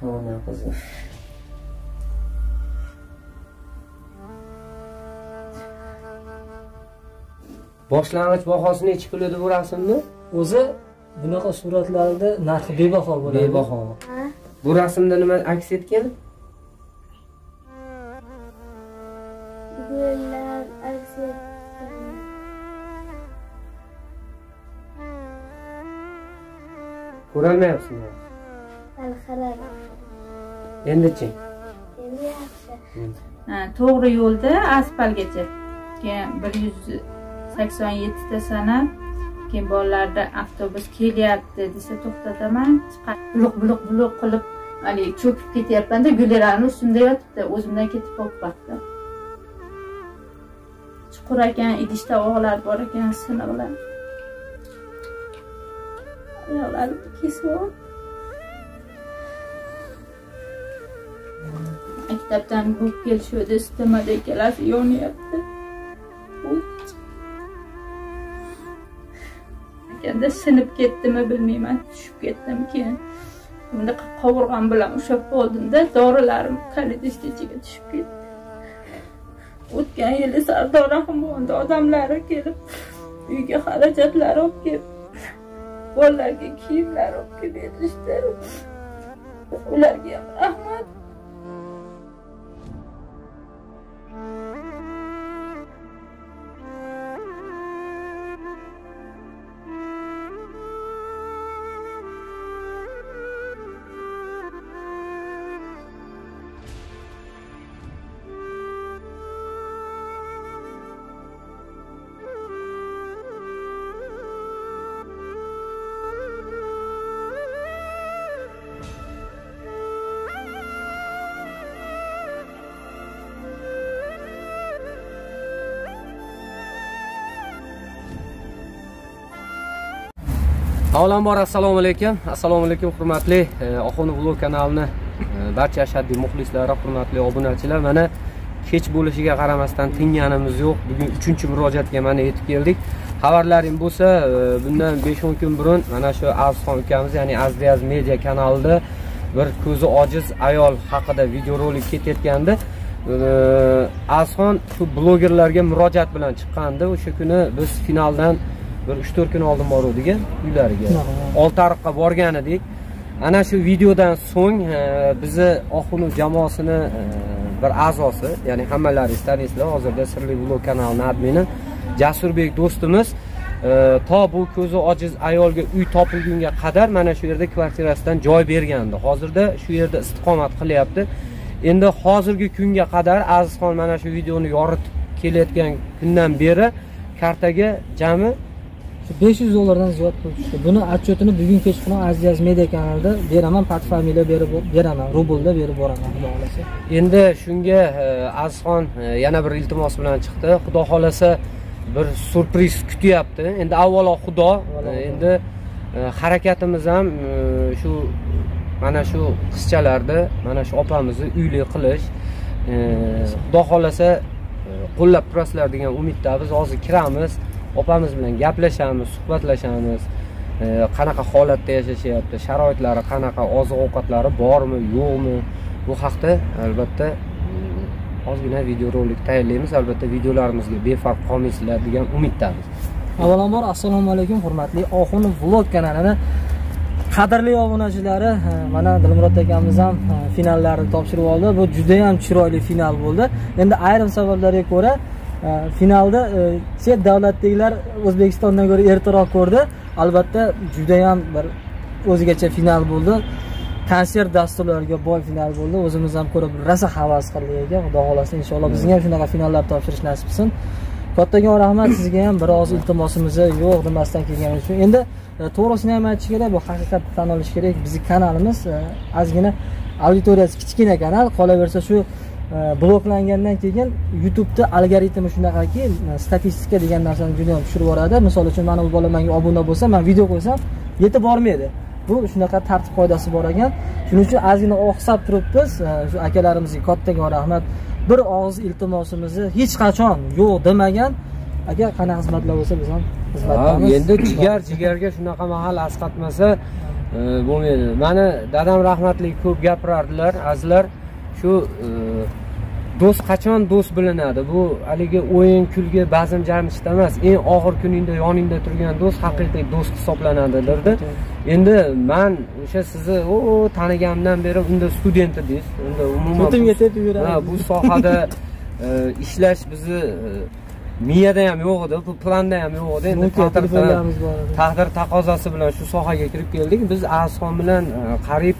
Ona qizim. Boshlang'ich bahosi necha pul edi bu rasmni? O'zi bunaqa suratlarda narxi bebaho bo'ladi. Bebaho. Bu rasmda nima aks etgan? Gullar aks etgan. Ko'rolmayapsizmi? Alxarar. Endi-chi? Endi yaxshi. To'g'ri yo'lda asfaltgacha. Keyin 187 ta sana. Keyin bolalarda avtobus kelyapti desa to'xtataman. Buluq qilib, hali cho'kib ketyapman-da, gullarning ustida yotibdi. O'zimdan ketib qolibdi. Chuqur ekan, idishda og'lar bor ekan, siniqlar. Oyoqlarim kesib. Maktabdan bo'lib kelishdi, istamadi ikkalasi yonyapti. Ekanda sinib ketdimi bilmayman, tushib ketdim keyin. Bunda qovurg'am bilan ushab qoldimda, dorilarim kalitish ichiga tushib ketdi. O'tgan yili Sardor Rahmonda odamlari kelib, uyga xarajatlar olib kelib, bolalarga kiyimlar olib kelib berishdi. Ularga ham rahmat. Avvalambor assalomu alaykum. Assalomu alaykum hurmatli Oxuni vlog kanalini barcha ashaddiy muxlislari, hurmatli obunachilar. Mana kech bo'lishiga qaramasdan tinganimiz yo'q. Bugun 3-murojaatga mana yetib keldik. Xabarlaring bo'lsa, bundan 5-10 kun burun mana shu Azizxon ukamiz, ya'ni Azdiyaz Media kanalida bir ko'zi ojiz ayol haqida videorolik ketayotgandi. Azizxon shu blogerlarga murojaat bilan chiqqandi. O'sha kuni biz finaldan bir 3-4 kun oldin boruvdik uylariga. Oltiariqqa borgan edik. Ana shu videodan so'ng bizni Oxunu jamoasini bir a'zosi, ya'ni hammalaringiz taniysizlar, hozirda Sirli vlog kanalining admini Jasurbek do'stimiz to bu ko'zi ojiz ayolga uy topilgunga qadar mana shu yerda kvartirasidan joy bergandi. Hozirda shu yerda istiqomat qilyapti. Endi hozirgi kunga qadar Azizxon mana shu videoni yoritib kelayotgan kundan beri kartaga jami $500 ziyod pul tushdi. Buni отчетini bugun kechqurun Azdiyaz Media kanalida beraman, pat familiya berib beraman, rublda berib boraman, xudo xolasa. Endi shunga Azizxon yana bir iltimos bilan chiqdi. Xudo xolasa bir surpriz kutyapti. Endi avvalo xudo, endi harakatimiz ham shu mana shu qizchalarda, mana shu opamizni uyli qilish, xudo xolasa qo'llab turasizlar degan umidda biz hozir kiramiz. Opamiz bilan gaplashamiz, suhbatlashamiz. Qanaqa holatda yashashyapti, sharoitlari qanaqa, oziq-ovqatlari bormi, yo'qmi? Bu haqda albatta ozgina videorolik tayyorlaymiz. Albatta videolarimizga befarq qolmaysizlar degan umiddamiz. Avvalambor assalomu alaykum hurmatli Oxuni vlog kanalini qadrli obunachilari. Mana Dilmurod akamiz ham finallarni topshirib oldi. Bu juda ham chiroyli final bo'ldi. Endi ayrim sabablarga ko'ra finalda chet davlatdagilar O'zbekistondan ko'ra ertaroq ko'rdi. Albatta juda ham bir o'zigacha final bo'ldi. Konsert dasturlariga boy final bo'ldi. O'zimiz ham ko'rib rosa havas qildik ekan. Xudo xolasa inshaalloh bizga ham shunaqa finallar topshirish nasib qilsin. Kattagon rahmat sizga ham, biroz iltimosimiz yo'q demasdan kelganingiz uchun. Endi to'g'risini ham aytish kerak, bu haqiqatni tan olish kerak. Bizning kanalimiz ozgina auditoriyasi kichkina kanal, qolaversa shu bloklangandan keyin YouTube'da algoritmi shunaqaki, statistika degan narsani juda ham tushirib yuboradi. Misol uchun mana bu bola menga obuna bo'lsa, men video qo'ysam, yetib bormaydi. Bu shunaqa tartib qoidasi bor ekan. Shuning uchun ozgina oqsab turibmiz. Shu akalarimizga kattagon rahmat. Bir og'iz iltimosimizni hech qachon yo'q demagan. Agar qanaqa xizmatlar bo'lsa biz ham xizmatdamiz. Endi jigarga shunaqa mahal asqatmasa, bo'lmaydi. Mani dadam rahmatli ko'p gapirardilar, azizlar. Shu do'st qachon do'st bilinadi? Bu haligi o'yin, kulgi, bazm jamishda emas. Eng og'ir kuningda yoningda turgan do'st haqiqiy do'st hisoblanadi derdi. Endi men o'sha sizni taniganimdan beri unda student edingiz. Unda umuman bu sohada ishlash bizni miyada ham yo'q edi, bu planda ham yo'q edi. Endi taqdir taqozosi bilan shu sohaga kirib keldik. Biz Azizxon bilan qariyb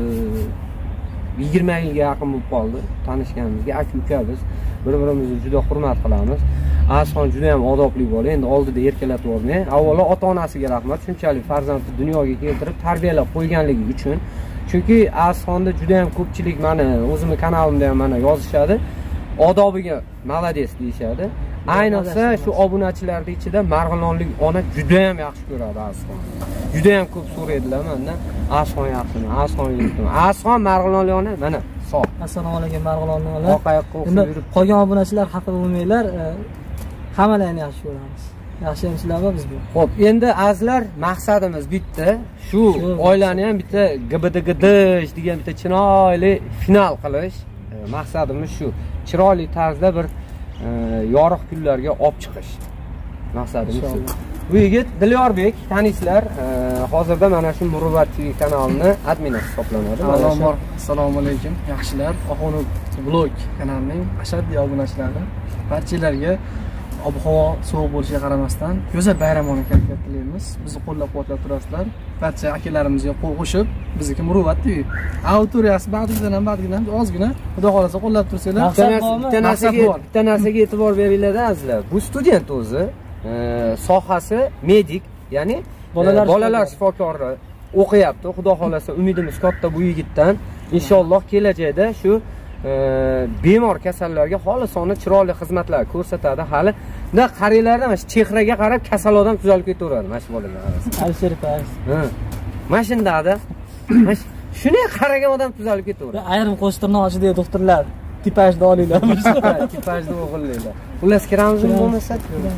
20 yilga yaqin bo'lib qoldi tanishganimizga. Aka-uka biz bir-birimizni juda hurmat qilamiz. Azizxon juda ham odobli bola. Endi oldida erkalatib olmay, avvalo ota-onasiga rahmat, shunchalik farzandni dunyoga keltirib tarbiyalab qo'yganligi uchun. Chunki Azizxonda juda ham ko'pchilik meni o'zimning kanalimda ham mana yozishadi. Odobiga malades deyishadi. Ayniqsa shu obunachilarning ichida Marg'ilonlik ona juda ham yaxshi ko'radi Azizxon. Juda ham ko'p so'raydilar mendan, Azizxon yaxshimi, Azizxon yo'qmi? Azizxon Marg'ilonlik ona mana sog'. Assalomu alaykum Marg'ilonlik ona. Oq oyoqqa o'xshab yurib. Qolgan obunachilar xafa bo'lmanglar, hammalarini yaxshi ko'ramiz. Yaxshi hamchilarmi biz bu? Xo'p, endi azizlar, maqsadimiz bitta. Shu oilani ham bitta GBDGDsh degan bitta chiroyli final qilish. Maqsadimiz shu. Chiroyli tarzda bir yorug' kunlarga olib chiqish. Maqsadimiz shu. Bu yigit Dilyorbek, tanisizlar. Hozirda mana shu Muruvvat TV kanalining admini hisoblanadi. Assalomu alaykum, yaxshilar. Oxunov vlog kanalining ashaddiy obunachilari. Barchalarga ob-havo sovuq bo'lishiga qaramasdan go'zal bayram munosabat tilaymiz. Bizni qo'llab-quvvatlab turasizlar. Barcha akalarimizga qo'l qo'shib, bizniki Muruvvat TV. Auditoriyasi ba'zidan ham ozgina, xudo xolasa qo'llab tursanglar. Bitta narsaga e'tibor beringlar azizlar. Bu student o'zi sohasi medik, ya'ni bolalar shifokori o'qiyapti. Xudo xolasa umidimiz katta bu yigitdan. Inshaalloh kelajakda shu bemor kasallarga xolisona chiroyli xizmatlar ko'rsatadi. Hali nima qaranglarda mana shu chehraga qarab kasal odam tuzalib ketaveradi mana shu bolalar orasida. Mana shundada shuni qaragan odam tuzalib ketaveradi. Ayrim qo'sh tirnoqchidagi doktorlar tipajda olinglar. Tipajda o'g'illaylar. Xullas kiramizmi bo'lmasa?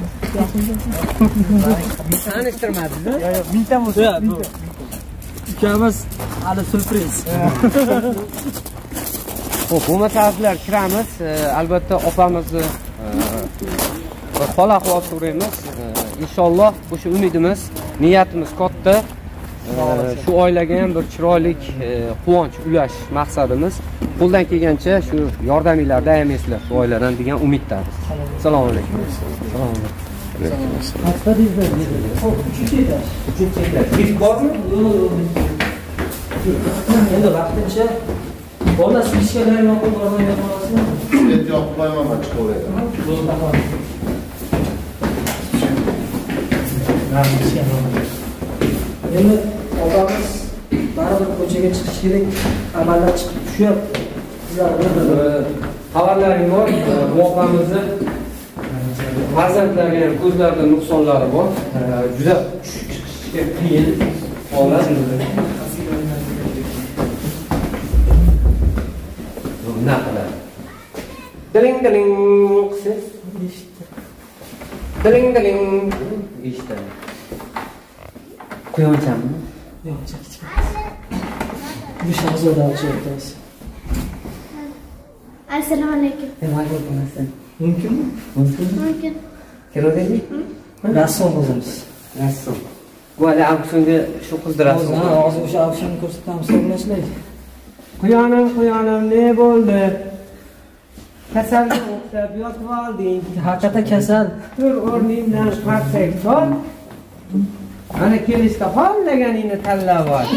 Tanishtirmadingiz? Yo'q, mingta bo'lsa. Ukamiz hali surpriz. Xo'p, o'rtoqlar, kiramiz. Albatta opamizni hol ahvol so'raymiz. Inshaalloh o'sha umidimiz, niyatimiz katta. Shu oilaga ham bir chiroyli quvonch ulash maqsadimiz. Qo'ldan kelgancha shu yordaminglarda ayamaysizlar shu oiladan degan umiddamiz. Assalomu alaykum. Assalomu alaykum. Endi vaqtincha bola ishga yoqib bormay qolasizmi? Endi yoqib qo'yaman, chiqaveradi. Endi opamiz baribir ko'chaga chiqish kerak, amallar chiqib tushyapti. Xabarlaring bor, bu opamizni farzandlariga ham ko'zlarida nuqsonlari bor. Juda chiqishga qiyin holat. Nima qiladi? Diling qilsiz. Diling eshitdi. Quyonchami? Yo'q, kichkina. Bu shahzoda o'chayapmiz. Assalomu alaykum. Alaykum assalom. Mumkinmi? Mumkin. Keladimi? Rassom o'zimiz. Rassom. Bu hali auksionga shu qizni rassom. Hozir o'sha auksionni ko'rsatamiz, hisoblashilaydi. Quyonim, ne bo'ldi? Kasalga o'xshab yotib olding. Haqiqatan kasal. Tur o'rningdan qarsak sol. Mana kelishda xohlaganingni tanlab ol.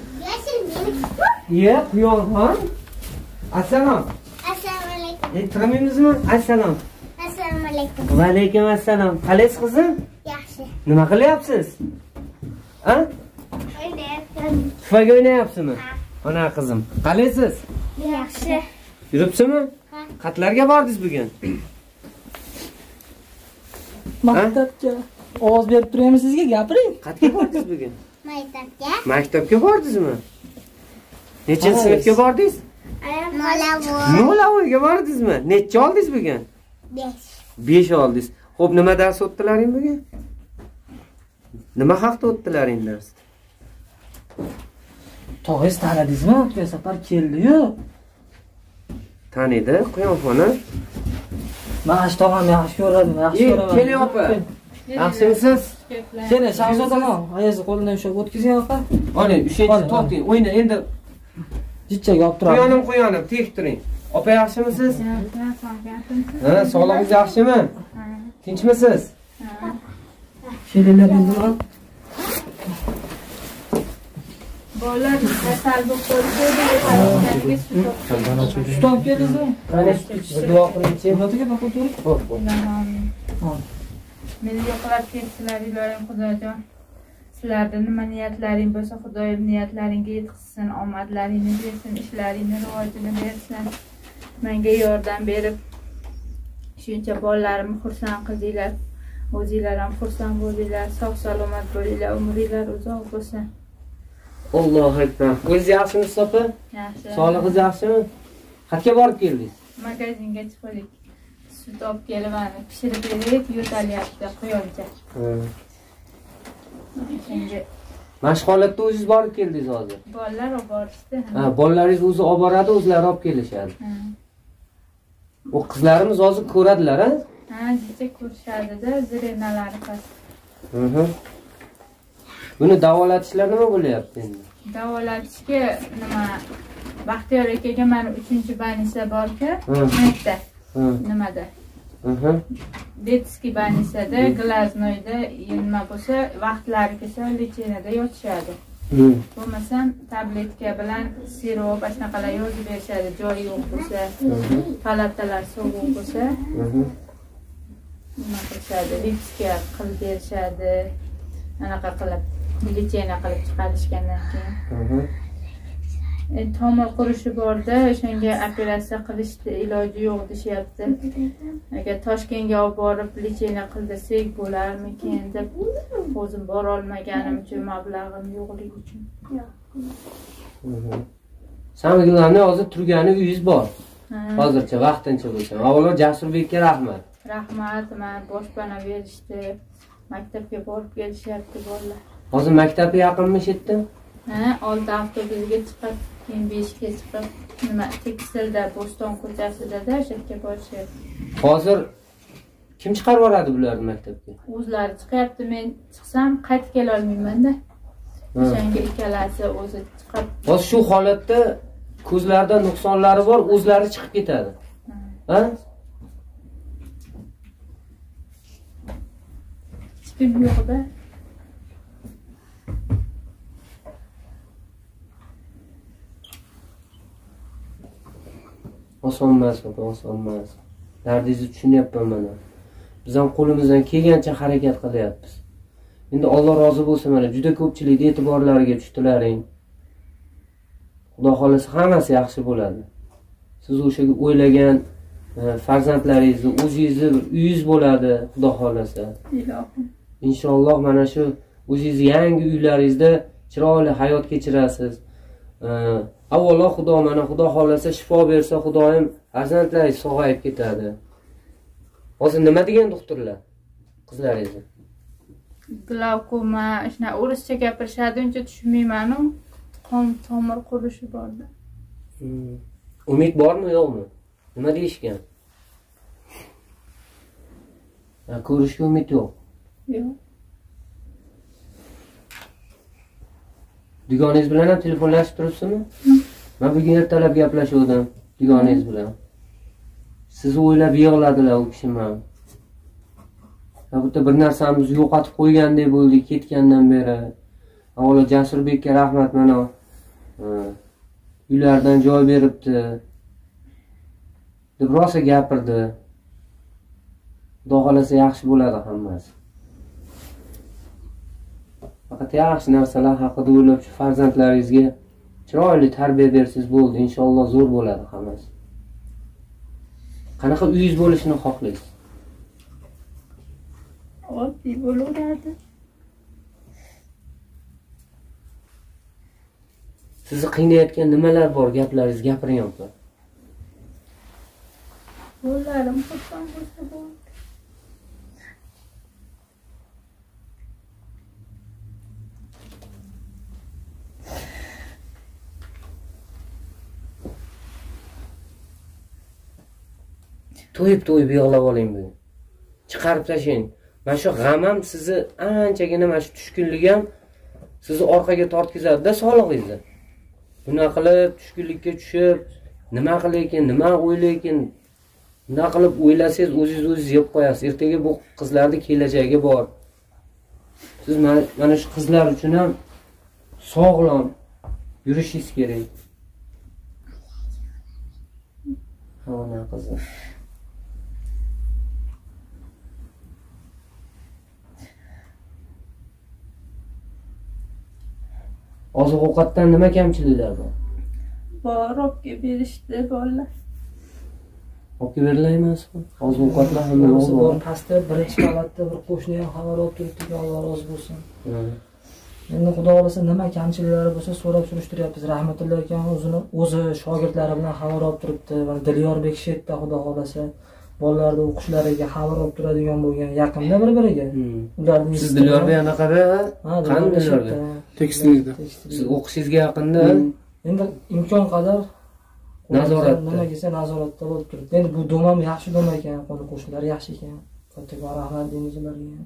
Ye, Quyonxon. Assalom. Assalomu alaykum. Tiramiymizmi? Assalom. Assalomu alaykum. Va alaykum assalom. Qalaysiz qizim? Yaxshi. Nima qilyapsiz? Ha? O'ynayapman. Tufayga o'ynayapsizmi? Ona qizim. Qalaysiz? Yaxshi. Yuribsizmi? Qatlarga bordingiz bugun? Maktabga ovoz berib turamiz sizga, gapiring. Qatga bordingiz bugun? Maktabga. Maktabga bordingizmi? Nechanchi sinfga bordingiz? Nolavoyga bordingizmi? Necha oldingiz bugun? 5 oldingiz. Xo'p, nima dars o'tdilaring bugun? Nima haqda o'tdilaring dars? Tog'ingiz tanidingizmi? O'tgan safar keldi-yu. Taniydi, Quyoshxona. Mana shu tog'am yaxshi ko'radim, yaxshi ko'raman. Keling opa. Yaxshimisiz? Keling, Shahzodaman. Ayazning qo'lidan ushlab o'tkazing opa. Oling, 3-chi torting. O'yna endi. Jichchaga olib turaman. Quyonim, tek turing. Opa yaxshimisiz? Ha, sog'lig'ingiz yaxshimi? Tinchmisiz? Kelinglar endi mana. Bolalar kasal bo'lib qoldi. Sut olib keldingizmi? Qani, bir duo qilingchi. Natiga boqib turing. Xo'p. Meni yo'qlab ketdilar, iloyim Xudojon. Sizlarda nima niyatlaring bo'lsa, Xudoyim niyatlaringga yetkazsin, omadlaringni bersin, ishlaringni rivojini bersin. Menga yordam berib, shuncha bolalarimni xursand qildinglar. O'zinglar ham xursand bo'ldinglar, sog' salomat bo'linglar, umringlar uzoq bo'lsin. Allohu akbar. O'zingiz yaxshimisiz opa? Yaxshi. Sog'lig'ingiz yaxshimi? Qayerga borib keldingiz? Magazinga chiqdik. Sut olib kelib, pishirib berib, yo'talyapti quyoncha. Shunga Mashg'ulotga o'zingiz borib keldingiz hozir. bolalar olib borishdi. Ha, bolalaringiz o'zi olib boradi, o'zlari olib kelishadi. O qizlarimiz hozir ko'radilar, ha? Ha, jicha ko'rishadi-da, zirenalari past. Buni davolatishlar nima bo'lyapti endi? Davolatishga nima Baxtiyor akaga mana 3-banisa bor-ku, makta. Nimada? Detskiy banisada, glaznoyda nima bo'lsa, vaqtlari kelsa lichenada yotishadi. Bo'lmasam tabletka bilan sirop ashnaqalar yozib berishadi, joyi yo'q bo'lsa, palatalar sovuq bo'lsa, nima qilishadi, lipska qilib berishadi. Anaqa qilib, lichena qilib chiqarishgandan keyin. Tomir qurishi borda, o'shanga operatsiya qilishdi, iloji yo'q deyapti. Agar Toshkentga olib borib lichena qildirsak bo'larmikin deb o'zim bora olmaganim uchun, mablag'im yo'qligi uchun. Samiglarning hozir turgani uyingiz bor. Hozircha vaqtincha bo'lsa. Avvalo Jasurbekka rahmat. Rahmat, men boshpana berishdi. Maktabga borib kelishyapti bolalar. Hozir maktabga yaqinmi shetda? Ha, 6 avtobusga chiqib, keyin 5 ga chiqib, nima tekstilda Bo'ston ko'chasida-da o'sha borishyapti. Hozir kim chiqarib yuboradi bularni maktabga? O'zlari chiqyapti, men chiqsam qaytib kela olmayman-da. O'shanga ikkalasi o'zi chiqib. Hozir shu holatda ko'zlarida nuqsonlari bor, o'zlari chiqib ketadi. Ha? Chiqib yo'q-da. Oson emas, oson emas. Dardingizni tushunyapman mana. Biz ham qo'limizdan kelgancha harakat qilyapmiz. Endi Alloh rozi bo'lsin, mana juda ko'pchilik e'tiborlariga tushdilaring. Xudo xolasa hammasi yaxshi bo'ladi. Siz o'sha o'ylagan farzandlaringizni, o'zingizni uyingiz bo'ladi, Xudo xolasa. Ilohim. Inshaalloh mana shu o'zingiz yangi uylaringizda chiroyli hayot kechirasiz. Avvalo Xudo xolasa shifo bersa, Xudoyim farzandlaringiz sog'ayib ketadi. Hozir nima degan doktorlar qizlaringizni? Glaukoma, shuna o'rischa gapirishadi, uncha tushunmayman-u. Qon tomir qurishi borda. Umid bormi, yo'qmi? Nima deyishgan? Ko'rishga umid yo'q. Yo'q. Dugoningiz bilan ham telefonlashib turibsizmi? Men bugun ertalab gaplashuvdim dugoningiz bilan. Sizni o'ylab yig'ladilar u kishim ham. Bitta bir narsamizni yo'qotib qo'ygandek bo'ldik ketgandan beri. Avvalo Jasurbekka rahmat, mana uylardan joy beribdi deb rosa gapirdi. Xudo xolasa yaxshi bo'ladi hammasi. Faqat yaxshi narsalar haqida o'ylab shu farzandlaringizga chiroyli tarbiya bersangiz bo'ldi. Inshaalloh zo'r bo'ladi hammasi. Qanaqa uyingiz bo'lishini xohlaysiz? Oddiy bo'laveradi. Sizni qiynayotgan nimalar bor, gaplaringiz gapiring opa. Bolalarim xursand bo'lsa bo'ldi. to'yib yig'lab oling bugun. Chiqarib tashlang. Mana shu g'am ham sizni anchagina mana shu tushkunlik ham sizni orqaga tortkizadi-da sog'lig'ingizni. Bunaqa qilib tushkunlikka tushib, nima qilaykin, nima o'ylaykin, nima qilib o'ylasangiz o'zingiz yeb qo'yasiz. Ertaga bu qizlarning kelajagi bor. Siz mana shu qizlar uchun ham sog'lom yurishingiz kerak. Ona qizim. Oziq-ovqatdan nima kamchiliklar bor? Bor, olib berishdi bolalar. Olib berilaymasmi? Oziq-ovqatlar hamma bor. Pastda birinchi qavatda bir qo'shni ham xabar olib turibdi, Alloh rozi bo'lsin. Endi xudo xolasa nima kamchiliklari bo'lsa so'rab surishtiryapmiz. Rahmatullo akam o'zi shogirdlari bilan xabar olib turibdi. Mana Dilyorbek Shetda xudo xolasa bolalarning o'qishlariga xabar olib turadigan bo'lgan, yaqinda bir-biriga. Ularning siz Dilyorbek anaqada? Qani Dilyorbek? Tekstilda. Siz o'qishingizga yaqinda? Endi imkon qadar nazoratda. Nima kelsa nazoratda bo'lib turibdi. Endi bu dom ham yaxshi dom ekan, qo'shnilar yaxshi ekan. Kattakon rahmat deymiz ularga.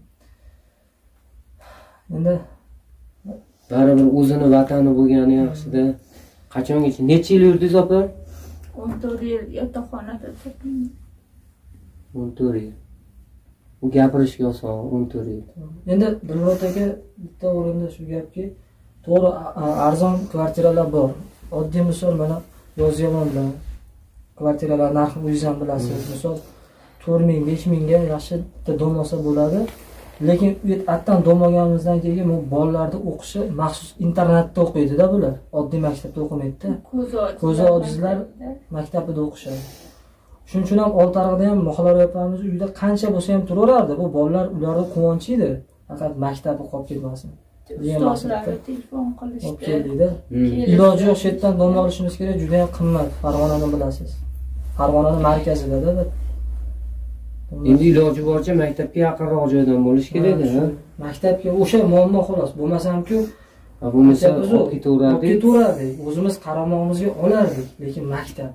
Endi baribir o'zini vatani bo'lgani yaxshida. Qachongacha necha yil yurdingiz opa? 14 yil yotoqxonada turdim. 14 yil. Bu gapirishga oson 14 yil. Endi Dilmurod aka bitta o'rinda shu gapki, to'g'ri arzon kvartiralar bor. Oddiy misol mana Yozyovonda kvartiralar narxi o'zingiz ham bilasiz. Misol 4000, 5000 ga yaxshi bitta dom olsa bo'ladi. Lekin u yerdan dom olganimizdan keyin bu bolalarni o'qishi maxsus internatda o'qiydi-da bular. Oddiy maktabda o'qimaydi-da. Ko'zi ojizlar maktabida o'qishadi. Shuning uchun ham Oltiariqda ham Moxlar opamiz uyda qancha bo'lsa ham turaverardi. Bu bolalar ularning quvonchi edi. Faqat maktabga qolib ketmasin. Ustozlarga telefon qilishdi. Iloji yo'q chetdan dom olishimiz kerak, juda ham qimmat. Farg'onani bilasiz. Farg'onaning markazida-da. Endi iloji boricha maktabga yaqinroq joydan bo'lish kerak-da. Maktabga o'sha muammo xolos. Bo'lmasa ham-ku, bo'lmasa olib ketaverardik. O'zimiz qaramog'imizga olardik, lekin maktab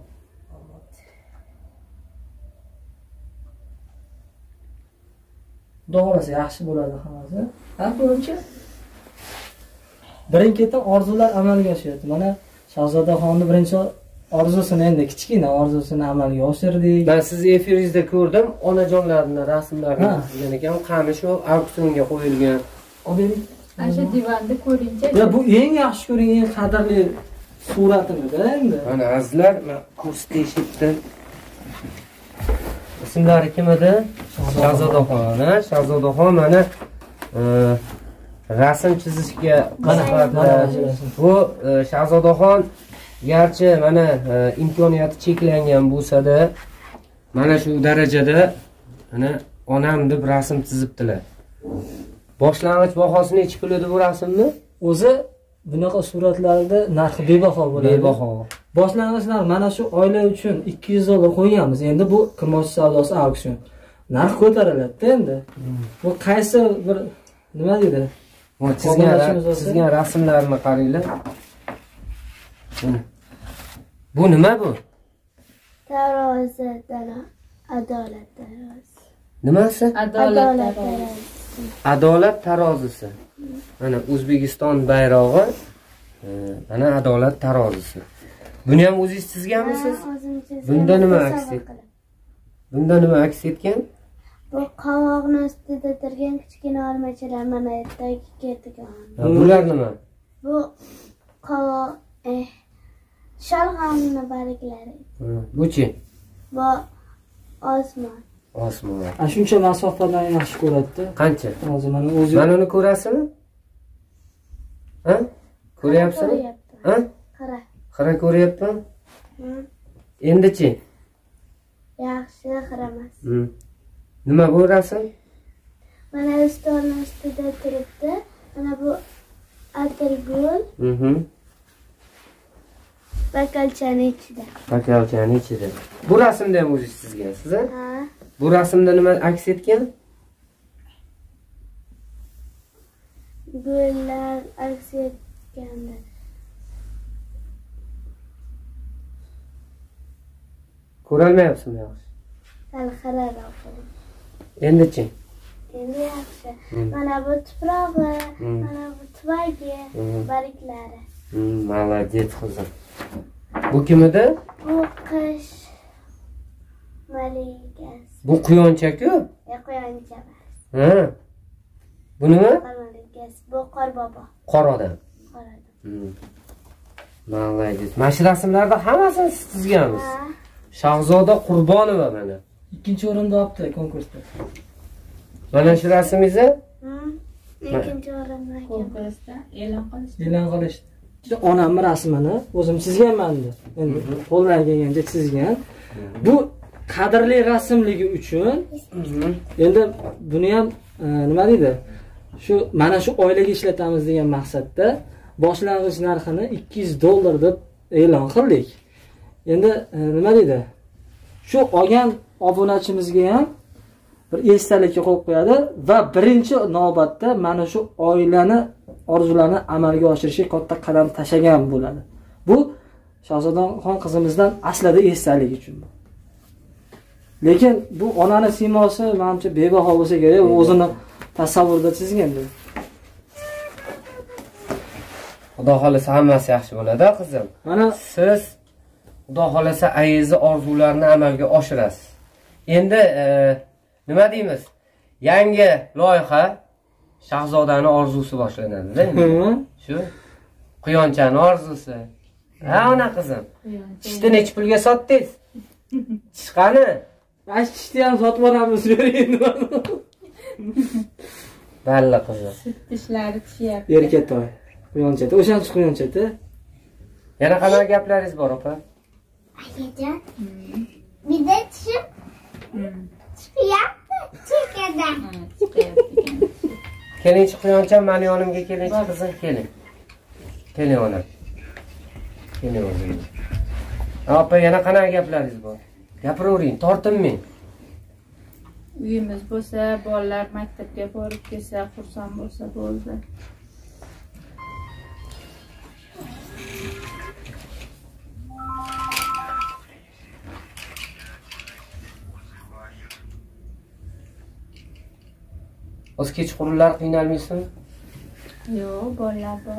Doğrusu yaxshi bo'ladi hammasi. Aksincha birin-ketin orzular amalga oshyapti. Mana Shahzodaxonning birinchi orzusini endi kichkina orzusini amalga oshirdik. Men sizni efiringizda ko'rdim, onajonlarning rasmlarini chizgan ekan, qani shu auksionga qo'yilgan. Obering. Ana shu divanda ko'ringchi. Ya bu eng yaxshi ko'ring, eng qadrli suratimda endi. Mana azizlar, men ko'rsatishibdi. Ismlari kim edi? Shahzodaxon. Shahzodaxon mana rasm chizishga qiziqadi. Bu Shahzodaxon garchi mana imkoniyati cheklangan bo'lsa-da, mana shu darajada mana onam deb rasm chizibdilar. Boshlang'ich bahosi necha pul edi bu rasmni? O'zi bunaqa suratlarda narxi bebaho bo'ladi. Bebaho. Boshlang'ichlar mana shu oila uchun $200 qo'yganmiz. Endi bu kimosh savdosi auksion. Narx ko'tariladi endi. Bu qaysi bir nima deydi? Sizga rasmlarni qaranglar. Bu nima bu? Tarozi, adolat tarozi. Nimasi? Adolat tarozi. Adolat tarozisi. Mana O'zbekiston bayrog'i, mana adolat tarozisi. Buni ham o'zingiz chizganmisiz? Bunda nima aks etgan? Bunda nima aks etgan? Bu qovoqning ustida turgan kichkina olmachalar mana yerdagi ketgan. Bular nima? Bu qovoq sholg'omning barglari. Bu-chi? Bu osmon. Osmon. Shuncha masofadan yaxshi ko'radi-da. Qancha? Hozir mana o'zi. Mana uni ko'rasizmi? Ha? Ko'ryapsizmi? Ha? Qara. Qara ko'ryapman. Endi-chi? Yaxshi, qaramas. Nima bu rasm? Mana stolning ustida turibdi. Mana bu atirgul. Bakalchaning ichida. Bakalchaning ichida. Bu rasmda ham o'zingiz chizgansiz, ha? Ha. Bu rasmda nima aks etgan? Gullar aks etganda. Ko'rolmayapsizmi yaxshi? Sal xiraroq bo'ldi. Endi-chi? Endi yaxshi. Mana bu tuprog'i, mana bu tuvagi, bariklari. Молодец qizim. Bu kim edi? Bu qish malikasi. Bu quyoncha-ku? Quyoncha emas. Ha. Bu nima? Malikasi. Bu qorbobo. Qor odam. Qor odam. Молодец. Mana shu rasmlarda hammasini siz chizgansiz. Shahzoda Qurbonova mana. Ikkinchi o'rinda olibdi konkursda. Mana shu rasmingizni Ikkinchi o'rinda konkursda e'lon qilishdi. E'lon qilishdi. Onamning rasmini o'zim chizganman endi. Endi qo'ldan kelgancha chizgan. Bu qadrli rasmligi uchun endi buni ham nima deydi? Shu mana shu oilaga ishlatamiz degan maqsadda boshlang'ich narxini $200 deb e'lon qildik. Endi nima deydi? Shu olgan obunachimizga ham bir esdalikka qo'yib qo'yadi va birinchi navbatda mana shu oilani orzularini amalga oshirishga katta qadam tashlagan bo'ladi. Bu Shahzodaxon qizimizdan aslida esdalik uchun. Lekin bu onani siymosi menimcha bebaho bo'lsa kerak, u o'zini tasavvurda chizganda. Xudo xolasa hammasi yaxshi bo'ladi, qizim. Mana siz Xudo xolasa ayingizni orzularini amalga oshirasiz. Endi nima deymiz? Yangi loyiha Shahzodaning orzusi boshlanadi-da. Shu quyonchaning orzusi. Ha, ona qizim. Tishni necha pulga sotdingiz? Chiqani? Ash tishni ham sotib olamiz endi. Balla qizim. Tishlari tishyapti. Erkatoy. Quyonchada, o'shanchi quyonchada. Yana qanaqa gaplaringiz bor, opa? Akajon. Bitta tishim. Chiqyapti, chekada. Keling, quyoncham, meni yonimga keling, qizim, keling. Keling ona. Keling o'zim. Opa, yana qanaqa gaplaringiz bor? Gapiravering, tortinmang. Uyimiz bo'lsa, bolalar maktabga borib kelsa, xursand bo'lsa bo'ldi. O'z kechqurunlar qiynalmaysizmi? Yo'q, bolalar bor.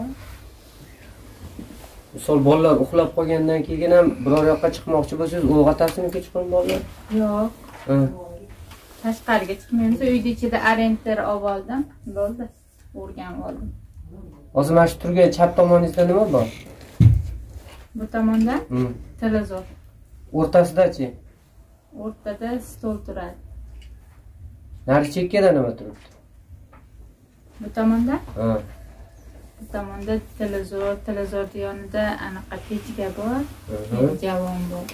Misol bolalar uxlab qolgandan keyin ham biror yoqqa chiqmoqchi bo'lsangiz, uyg'otasizmi kechqurun bolalar? Yo'q. Tashqariga chiqmaymiz, uyda ichida orientir oldim, bo'ldi. O'rganib oldim. Hozir mana shu turgan chap tomoningizda nima bor? Bu tomonda televizor. O'rtasida-chi? O'rtada stol turadi. Nari chekkada nima turibdi? Bu tomonda? Ha. Bu tomonda televizor yonida anaqa pechka bor, javon bor.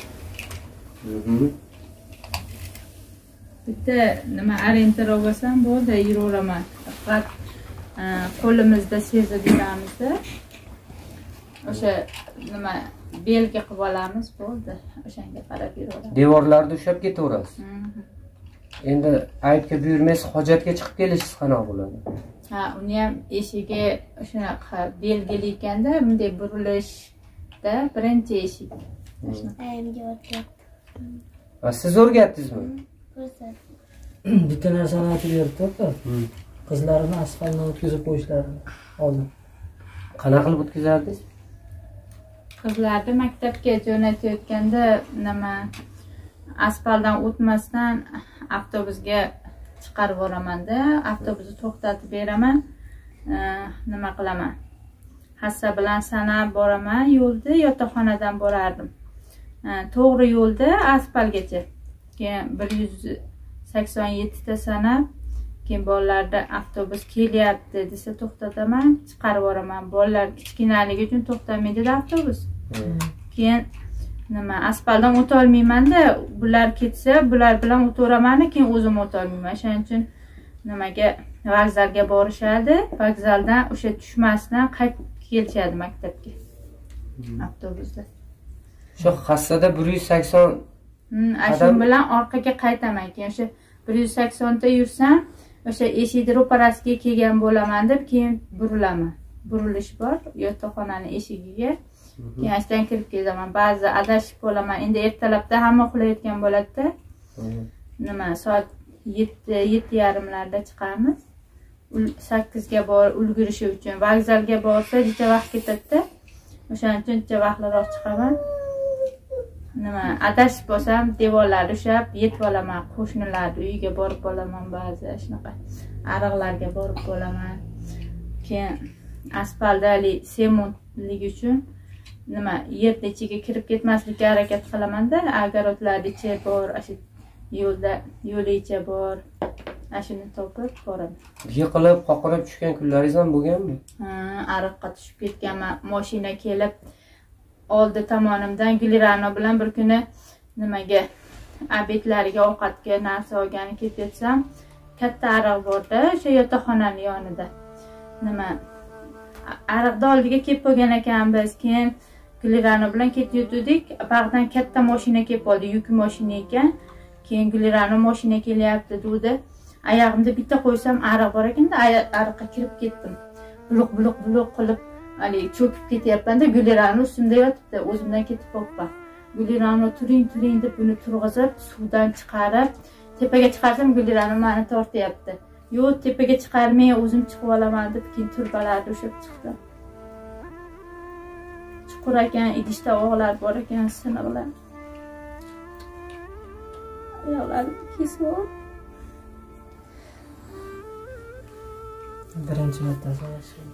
Bitta nima orientir olsam bo'ldi, yuraveraman. Faqat qo'limizda sezib yuramiz-da. O'sha nima belga qilib olamiz, bo'ldi. O'shanga qarab yuraveramiz. Devorlarda ushlab ketaverasiz. Endi aytga buyurmaysiz, hojatga chiqib kelishingiz qanaqa bo'ladi? Ha, uni ham eshigi shunaqa belgili ekanda, bunday burilishda birinchi eshik. Ayamga o'tyapti. Siz o'rgatdingizmi? Bitta narsani aytib berdi-ku. Qizlarini asfaltdan o'tkazib qo'yishlarini oldin. Qanaqa qilib o'tkazardingiz? Qizlarni maktabga jo'natayotganda nima asfaltdan o'tmasdan avtobusga chiqarib yuboraman-da, avtobusni to'xtatib beraman, nima qilaman? Hassa bilan sanab boraman, yo'lda yotoqxonadan borardim. To'g'ri yo'lda asfaltgacha. Keyin 187 ta sanab, keyin bolalarda avtobus kelyapti desa to'xtataman, chiqarib yuboraman. Bolalar kichkinaligi uchun to'xtamaydi avtobus. Keyin nima asfaltdan o'ta olmayman-da, bular ketsa, bular bilan o'taveraman, keyin o'zim o'ta olmayman. Shuning uchun nimaga vokzalga borishadi, vokzaldan o'sha tushmasdan qaytib kelishadi maktabga. Avtobusda. Shu hassada 180 shu bilan orqaga qaytaman. Keyin o'sha 180 ta yursam, o'sha eshik ro'parasiga kelgan bo'laman deb keyin burilaman. Burilish bor yotoqxonaning eshigiga. Keyin ashdan kirib kelaman. Ba'zi adashib qolaman. Endi ertalabda hamma uxlayotgan bo'ladi-da. nima soat 7:30larda chiqamiz. 8ga ulgurishi uchun vokzalga borsa necha vaqt ketadi-da. O'shaning uchun necha vaqtliroq chiqaman. Nima adashib bo'lsam devorlarni ushab yetib olaman, qo'shnilarni uyiga borib bo'laman, ba'zi shunaqa ariqlarga borib bo'laman. Keyin asfaltli sementligi uchun nima yerni ichiga kirib ketmaslikka harakat qilaman-da, огородlarni ichi bor, shu yo'licha bor. Ashuni topib boraman. Yiqilib, qoqilib tushgan kunlaringiz ham bo'lganmi? Ariqqa tushib ketganman. Mashina kelib oldi tomonimdan Gulirano bilan bir kuni nimaga obetlariga ovqatga narsa olgani ketatsam, katta ariq borda, o'sha yotoqxonaning yonida. Nima ariqda oldiga kelib qolgan ekanmiz. Keyin Gulirano bilan ketdik. Bag'dan katta mashina kelib qoldi, yuk mashina ekan. Keyin Gulirano mashina kelyapti dedi. Oyog'imda bitta qo'ysam ariq bor ekanda, ariqqa kirib ketdim. Buluq qilib hali cho'kib ketyapman-da, Gulirano ustimda yotibdi, o'zimdan ketib qolibman. Gulirano turing deb buni turg'izib, suvdan chiqarib, tepaga chiqarsam Gulirano meni tortyapti. Yo'q, tepaga chiqarmay, o'zim chiqib olaman deb keyin turbalarni ushab chiqdim. Chuqur ekan, idishda o'g'lar bor ekan, siniqlar. Oyoqlarim kesib. Birinchi marta so'rashim.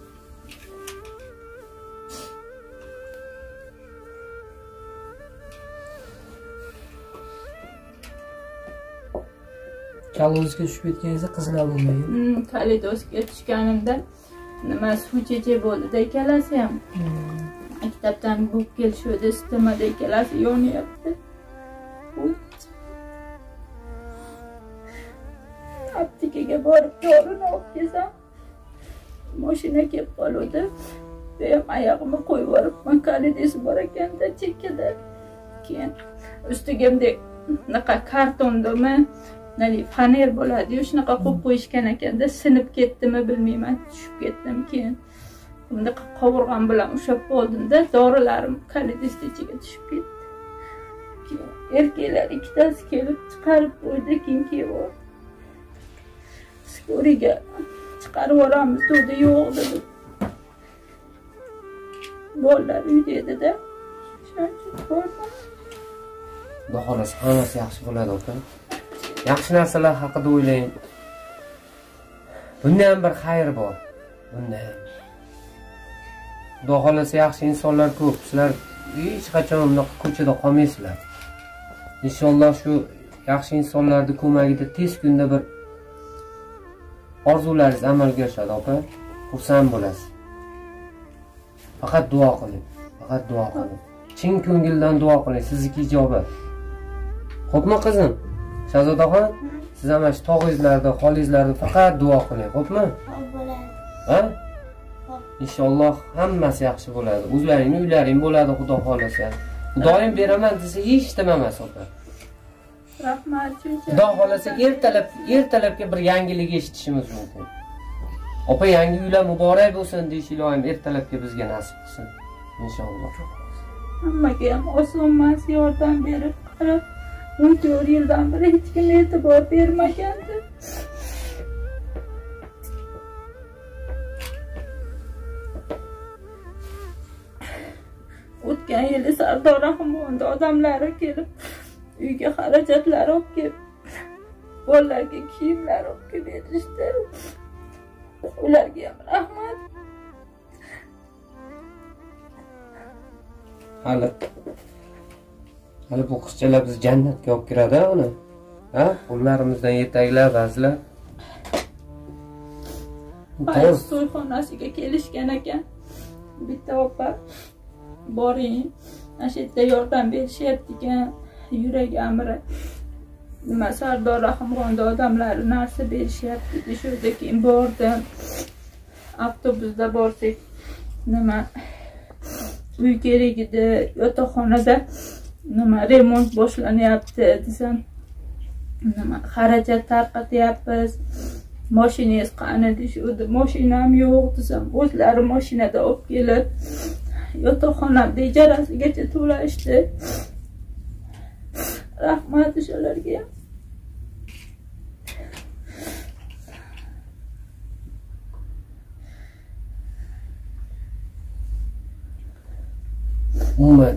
Kalidosga tushib ketganingizda qizlar bo'lmagan. Kalidosga tushganimda nima suv cheche bo'ldi-da, ikkalasi ham. Maktabdan bo'lib kelishdi, sistemada ikkalasi yonyapti. Aptekaga borib dorini olib kelsam, mashina kelib qoldi. Men oyog'imni qo'yib yuboribman, kalidos bor ekanda chekkada. Keyin ustiga bunday naqa kartondami, faner bo'ladi-yu, shunaqa qo'yib qo'yishgan ekanda, sinib ketdimi bilmayman, tushib ketdim. Keyin bunda qovurg'am bilan ushab qoldim-da, dorilarim kalidosni ichiga tushib ketdi. Keyin erkaklar ikkitasi kelib chiqarib qo'ydi, keyin kelib skoriga chiqarib yuboramiz dedi, yo'q dedi. Bolalar uyda edi-da. Shuning uchun bordim. Xudo xolasa hammasi yaxshi bo'ladi, aka. Yaxshi narsalar haqida o'ylang. Bunda ham bir xayr bor. Bunda ham. Xudo xolasa yaxshi insonlar ko'p. Sizlar hech qachon bunaqa ko'chada qolmaysizlar. Inshaalloh shu yaxshi insonlarning ko'magida tez kunda bir orzularingiz amalga oshadi, opa. Xursand bo'lasiz. Faqat duo qiling. Faqat duo qiling. Chin ko'ngildan duo qiling, sizniki ijobat. Xo'pmi qizim? Shahzodaxon, siz ham shu tog'ingizlarda, xolingizlarda faqat duo qiling, xo'pmi? Xo'p bo'ladi. Ha? Inshaalloh hammasi yaxshi bo'ladi. O'zlaringning uylaring bo'ladi, Xudo xolasa. Xudoyim beraman desa hech nima emas, opa. Rahmat. Xudo xolasa ertalabga bir yangilik eshitishimiz mumkin. Opa, yangi uylar muborak bo'lsin deyish ilohim ertalabga bizga nasib qilsin. Inshaalloh. Hammaga ham oson emas, yordam berib qarab, 14 yildan beri hech kim e'tibor bermagandi. O'tgan yili Sardor Rahmonda odamlari kelib, uyga xarajatlar olib kelib, bolalarga kiyimlar olib kelib berishdi. Ularga ham rahmat. Hali bu qizchalar biz jannatga olib kiradi uni. Ha? Qo'llarimizdan yetaklab, ba'zilar. Fayz to'yxonasiga kelishgan ekan. Bitta opa boring, ana shu yerda yordam berishyapti ekan, yurak amri. Nima Sardor Rahmonda odamlar narsa berishyapti, shundan keyin bordim. Avtobusda borsak, nima uy kerak edi, yotoqxonada nima remont boshlanyapti desam, nima xarajat tarqatyapmiz, mashinangiz qani deyishdi. Mashinam yo'q desam, o'zlari mashinada olib kelib yotoqxonamni ijarasigacha to'lashdi. Rahmat o'shalarga. umuman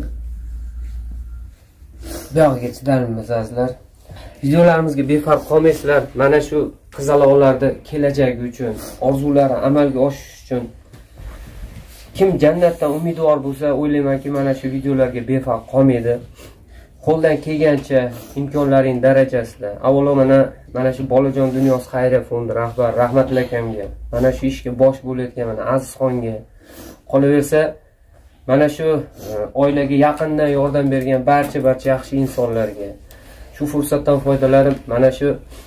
buyog'iga chidalmaymiz azizlar. Videolarimizga befarq qolmaysizlar. Mana shu qizaloqlarni kelajagi uchun, orzulari amalga oshishi uchun kim jannatdan umidvor bo'lsa, o'ylaymanki, mana shu videolarga befarq qolmaydi. Qo'ldan kelgancha imkonlaring darajasida. Avvalo mana shu Bolajon dunyosi xayriya fondi rahbari Rahmatli akamga, mana shu ishga bosh bo'layotgan mana Azizxonga, qolaversa mana shu oilaga yaqindan yordam bergan barcha yaxshi insonlarga shu fursatdan foydalanib mana shu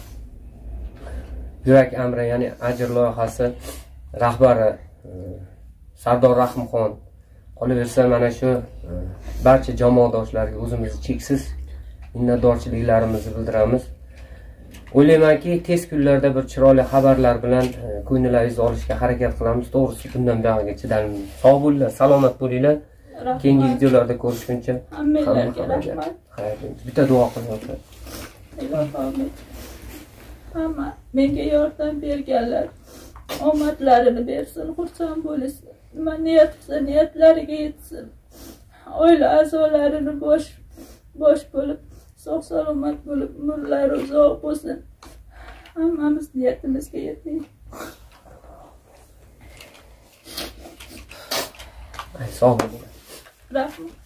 Yurak Amri, ya'ni ajr loyihasi rahbari Sardor Rahimxon, qolaversa mana shu barcha jamoadoshlarga o'zimizni cheksiz minnatdorchiliklarimizni bildiramiz. O'ylaymanki, tez kunlarda bir chiroyli xabarlar bilan ko'nglingizni olishga harakat qilamiz. To'g'risi, bundan buyog'iga chidalmaymiz. Sog' bo'linglar, salomat bo'linglar. Keyingi videolarda ko'rishguncha hammalarga rahmat. Bitta duo qiling. Ilohim, hamma menga yordam berganlar omadlarini bersin, xursand bo'lsin. Nima niyat qilsa niyatlariga yetsin. Oila a'zolarini bosh bo'lib, sog' salomat bo'lib, umrlari uzoq bo'lsin. Hammamiz niyatimizga yetaylik. Sog' bo'ling. Rahmat.